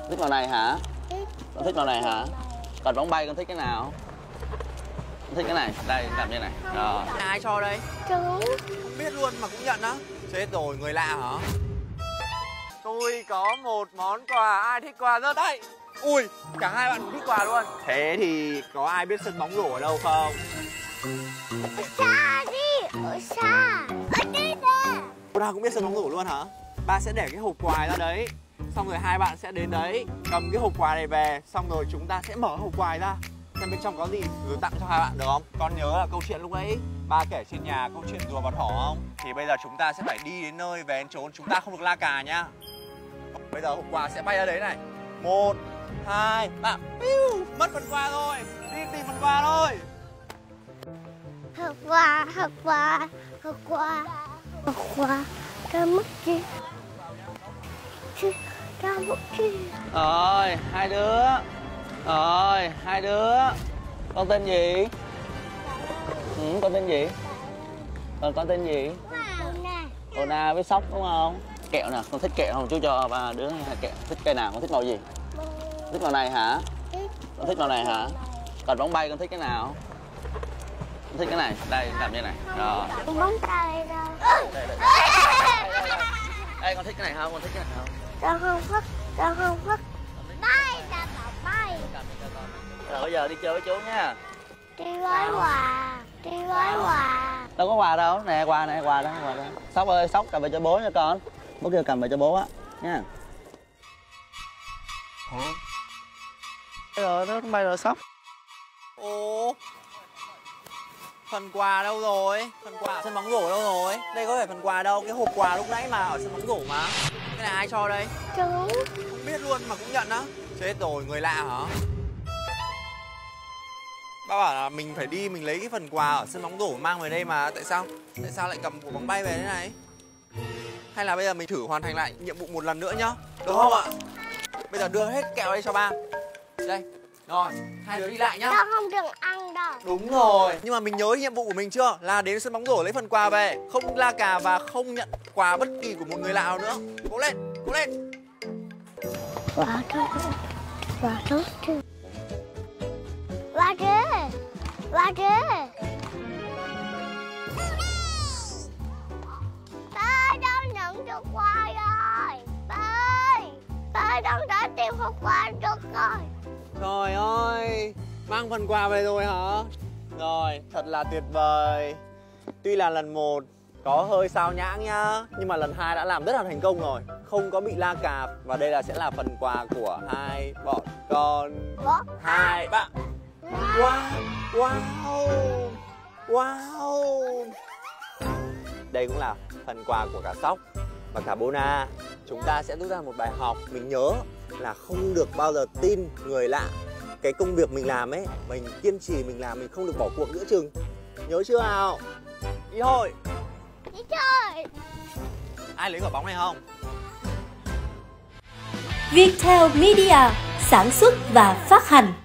Thích màu này hả? Con thích màu này hả? Còn bóng bay con thích cái nào? Con thích cái này. Đây, làm như này. Rồi. Ai cho đây? Chú. Không biết luôn mà cũng nhận á. Chết rồi, người lạ hả? Tôi có một món quà, ai thích quà giơ tay. Ui, cả hai bạn cũng thích quà luôn. Thế thì có ai biết sân bóng rổ ở đâu không? Xa đi, ở xa. Ở đây nè. Cô nào cũng biết sân bóng rổ luôn hả? Ba sẽ để cái hộp quà ra đấy. Xong rồi hai bạn sẽ đến đấy, cầm cái hộp quà này về. Xong rồi chúng ta sẽ mở hộp quà ra, xem bên trong có gì rồi tặng cho hai bạn được không? Con nhớ là câu chuyện lúc ấy ba kể trên nhà câu chuyện rùa và thỏ không? Thì bây giờ chúng ta sẽ phải đi đến nơi về đến chốn, chúng ta không được la cà nhá. Bây giờ hộp quà sẽ bay ra đấy này. 1, 2, 3. Mất phần quà rồi. Đi tìm phần quà thôi. Hộp quà, hộp quà, hộp quà, hộp quà. Ra mất gì? Ra mất gì? Rồi, hai đứa. Rồi, hai đứa. Con tên gì? Con tên gì? Con tên gì? Ona với sóc đúng không? Kẹo nè, con thích kẹo không? Chú cho ba đứa hai kẹo. Thích cây nào? Con thích màu gì? Thích màu này hả? Con thích màu này hả? Còn bóng bay con thích cái nào? Con thích cái này. Đây, làm như này. Rồi. Bóng tay đâu? Đây, con thích cái này không? Con thích cái này không? Con không thích, con không thích. Bay, ta bảo bay. Rồi bây giờ đi chơi với chú nha. Đi gói quà, đi gói quà. Đâu có quà đâu, nè quà đó, quà đó. Sóc ơi, Sóc cầm về cho bố nha con. Bố kêu cầm về cho bố á, nha. Rồi, nó bay rồi Sóc. Ồ, phần quà đâu rồi? Phần quà ở sân bóng rổ đâu rồi? Đây có phải phần quà đâu, cái hộp quà lúc nãy mà ở sân bóng rổ mà. Cái này ai cho đây? Chú. Không biết luôn mà cũng nhận á. Chết rồi, người lạ hả? Ba bảo là mình phải đi mình lấy cái phần quà ở sân bóng rổ mang về đây mà. Tại sao? Tại sao lại cầm quả bóng bay về thế này? Hay là bây giờ mình thử hoàn thành lại nhiệm vụ một lần nữa nhá. Được không ạ? Bây giờ đưa hết kẹo đây cho ba. Đây. Rồi, hai đứa đi lại nhá. Con không được ăn đâu. Đúng rồi. Nhưng mà mình nhớ nhiệm vụ của mình chưa? Là đến sân bóng rổ lấy phần quà về, không la cà và không nhận quà bất kỳ của một người lạ nào nữa. Cố lên, cố lên. Quả đó. Quả đó chứ. Quả đế. Quả đế. Ba đâu nhận được quà rồi. Ba đâu đã tìm hộp quà được rồi. Trời ơi, mang phần quà về rồi hả? Rồi, thật là tuyệt vời. Tuy là lần 1 có hơi sao nhãng nhá, nhưng mà lần 2 đã làm rất là thành công rồi, không có bị la cà. Và đây sẽ là phần quà của hai bọn con. 1, 2, 3. Wow, wow, wow. Đây cũng là phần quà của cả Sóc và cả Bona. Chúng ta sẽ rút ra một bài học. Mình nhớ là không được bao giờ tin người lạ. Cái công việc mình làm ấy, mình kiên trì mình làm, mình không được bỏ cuộc giữa chừng. Nhớ chưa nào? Đi thôi. đi chơi. Ai lấy quả bóng này không? Viettel Media sản xuất và phát hành.